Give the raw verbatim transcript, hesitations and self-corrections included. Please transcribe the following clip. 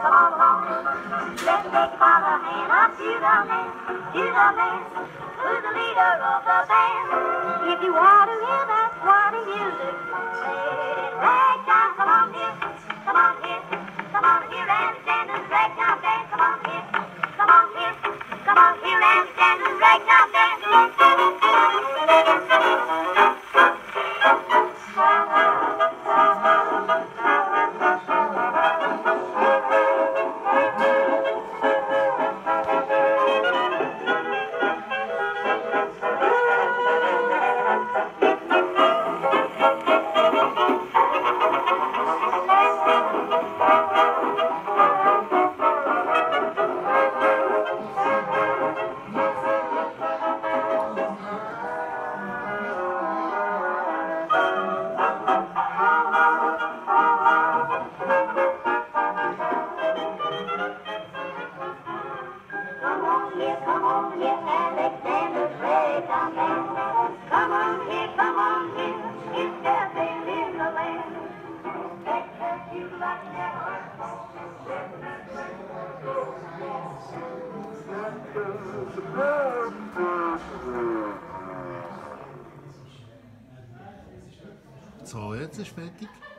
come on along. Let's take a father hand up to the man, to the man, who's the leader of the band. If you want to hear that squatty music, play ragtime, come on here, come on here, come on here and stand and ragtime dance, come on here, come on here, come on here and stand and ragtime dance. Here, come on here, Alexander's ragtime band. Come on here, come on here, it's their band in the land. Take that you like that. So, jetzt ist fertig.